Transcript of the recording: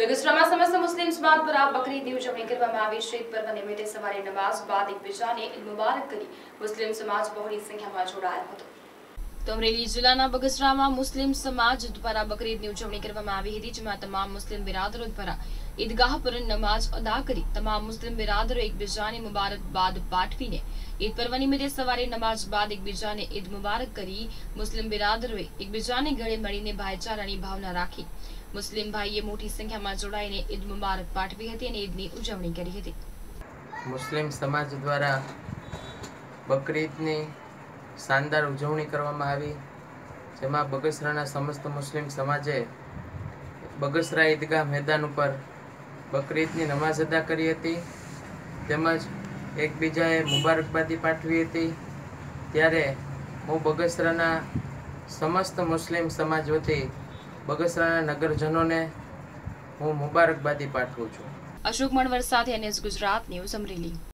બગસરામાં સમસ્ત મુસ્લિમ સમાજ દ્વારા બકરીદની ઉજવણી કરવામાં આવી છે। ઈદ પર્વ નિમિત્તે સવારે નમાઝ બાદ એકબીજાને ઈદ મુબારક કરી મુસ્લિમ સમાજ બહોળી સંખ્યામાં જોડાયો હતો। તો અમરેલી જિલ્લાના બગસરામાં મુસ્લિમ સમાજ દ્વારા બકરીદની ઉજવણી કરવામાં આવી હતી, જેમાં તમામ મુસ્લિમ બિરાદરો દ્વારા ઈદગાહ પર નમાઝ અદા કરી તમામ મુસ્લિમ બિરાદરો એકબીજાને મુબારકબાદ પાઠવીને ઈદ પર્વ નિમિત્તે સવારે નમાઝ બાદ એકબીજાને ઈદ મુબારક કરી મુસ્લિમ બિરાદરોએ એકબીજાને ગળે મળીને ભાઈચારાની ભાવના રાખી મુસ્લિમ ભાઈએ મોટી સંખ્યામાં જોડાઈને ઈદ મુબારક પાઠવી હતી અને ઈદની ઉજવણી કરી હતી। મુસ્લિમ સમાજ દ્વારા બકરીદની શાનદાર ઉજવણી કરવામાં આવી, જેમાં બગસરાના સમસ્ત મુસ્લિમ સમાજે બગસરા ઈદગાહ મેદાન ઉપર બકરીદની નમાઝ અદા કરી હતી, તેમજ એકબીજાએ મુબારકબાદી પાઠવી હતી। ત્યારે હું બગસરાના સમસ્ત મુસ્લિમ સમાજ વતી બગસરાના નગરજનોને હું મુબારકબાદી પાઠવું છું। અશોક મણવર સાથે NS ગુજરાત ન્યૂઝ અમરેલી।